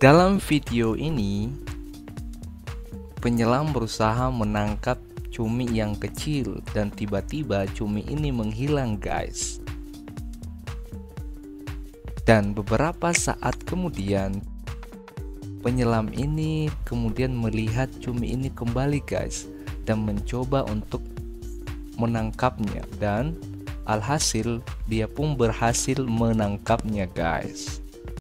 Dalam video ini, penyelam berusaha menangkap cumi yang kecil dan tiba-tiba cumi ini menghilang, guys. Dan beberapa saat kemudian, penyelam ini kemudian melihat cumi ini kembali, guys, dan mencoba untuk menangkapnya, dan alhasil dia pun berhasil menangkapnya, guys.